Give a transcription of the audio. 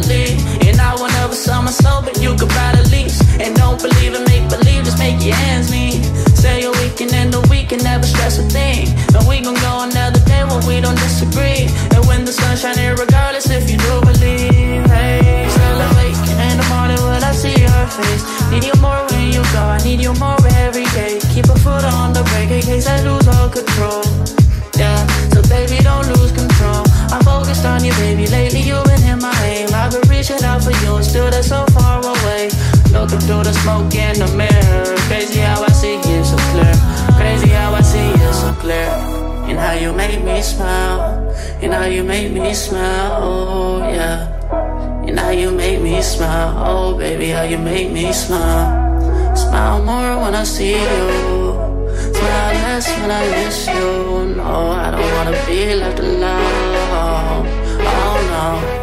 sleep. And I will never sell my soul, but you could buy the lease. And don't believe in make believe, just make your ends meet. Say a weekend and the weekend, never stress a thing. And we gon' go another day when we don't disagree. And when the sun shining, regardless if you do believe. Hey, still awake in the morning when I see your face. Need you more when you go, I need you more every day. Keep a foot on the brake in case I lose all control. Yeah, so baby don't lose control. I'm focused on you, baby, lately you've been in my aim. I've been reaching out for you and still they're so far away. Looking through the smoke in the mirror. Crazy how I see you so clear. Crazy how I see you so clear. And how you make me smile. And how you make me smile, oh yeah. And how you make me smile, oh baby, how you make me smile. Smile more when I see you. Smile less when I miss you. No, I don't wanna be left alone. Oh no.